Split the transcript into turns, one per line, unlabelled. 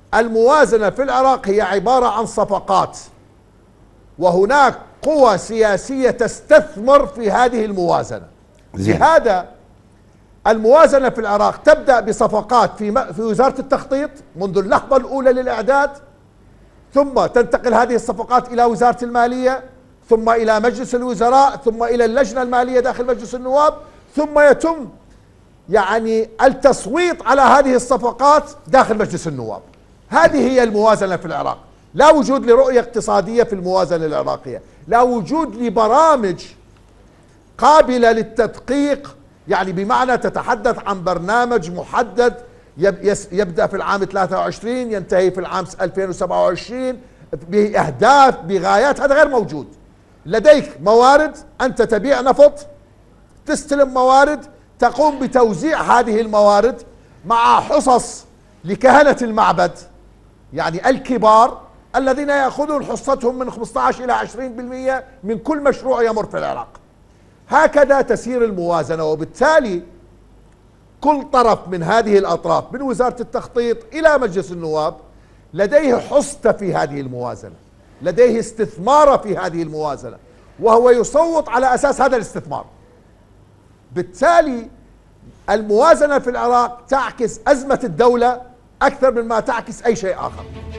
الموازنة في العراق هي عبارة عن صفقات، وهناك قوى سياسية تستثمر في هذه الموازنة. لهذا الموازنة في العراق تبدأ بصفقات في وزارة التخطيط منذ اللحظة الأولى للإعداد، ثم تنتقل هذه الصفقات إلى وزارة المالية، ثم إلى مجلس الوزراء، ثم إلى اللجنة المالية داخل مجلس النواب، ثم يتم التصويت على هذه الصفقات داخل مجلس النواب. هذه هي الموازنة في العراق. لا وجود لرؤية اقتصادية في الموازنة العراقية، لا وجود لبرامج قابلة للتدقيق، بمعنى تتحدث عن برنامج محدد يبدأ في العام 23 ينتهي في العام 2027 بأهداف بغايات. هذا غير موجود. لديك موارد، أنت تبيع نفط، تستلم موارد، تقوم بتوزيع هذه الموارد مع حصص لكهنة المعبد، الكبار الذين يأخذون حصتهم من 15 إلى 20% من كل مشروع يمر في العراق. هكذا تسير الموازنة، وبالتالي كل طرف من هذه الأطراف من وزارة التخطيط إلى مجلس النواب لديه حصة في هذه الموازنة، لديه استثمار في هذه الموازنة، وهو يصوت على أساس هذا الاستثمار. بالتالي الموازنة في العراق تعكس أزمة الدولة أكثر مما تعكس أي شيء آخر.